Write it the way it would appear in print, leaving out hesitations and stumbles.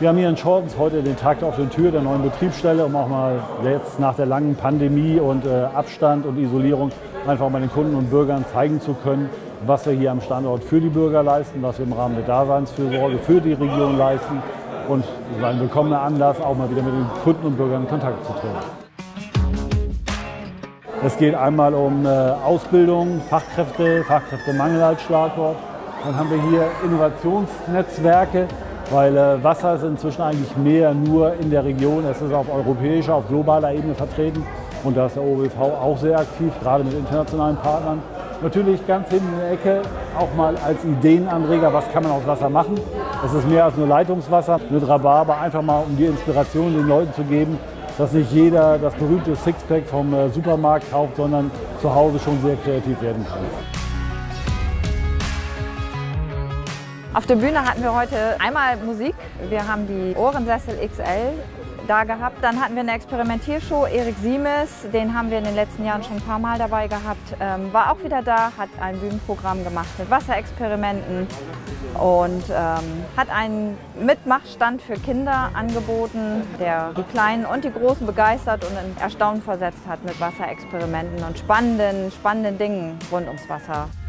Wir haben hier in Schortens heute den Tag der offenen Tür der neuen Betriebsstelle, um auch mal jetzt nach der langen Pandemie und Abstand und Isolierung einfach mal den Kunden und Bürgern zeigen zu können, was wir hier am Standort für die Bürger leisten, was wir im Rahmen der Daseinsfürsorge für die Region leisten und ein willkommener Anlass, auch mal wieder mit den Kunden und Bürgern in Kontakt zu treten. Es geht einmal um Ausbildung, Fachkräftemangel als Schlagwort. Dann haben wir hier Innovationsnetzwerke, weil Wasser ist inzwischen eigentlich mehr nur in der Region. Es ist auf europäischer, auf globaler Ebene vertreten und da ist der OWV auch sehr aktiv, gerade mit internationalen Partnern. Natürlich ganz hinten in der Ecke auch mal als Ideenanreger, was kann man aus Wasser machen. Es ist mehr als nur Leitungswasser, mit Rhabarber, einfach mal um die Inspiration den Leuten zu geben, dass nicht jeder das berühmte Sixpack vom Supermarkt kauft, sondern zu Hause schon sehr kreativ werden kann. Auf der Bühne hatten wir heute einmal Musik. Wir haben die Ohrensessel XL da gehabt. Dann hatten wir eine Experimentiershow. Erik Siemes, den haben wir in den letzten Jahren schon ein paar Mal dabei gehabt, war auch wieder da, hat ein Bühnenprogramm gemacht mit Wasserexperimenten und hat einen Mitmachstand für Kinder angeboten, der die Kleinen und die Großen begeistert und in Erstaunen versetzt hat mit Wasserexperimenten und spannenden Dingen rund ums Wasser.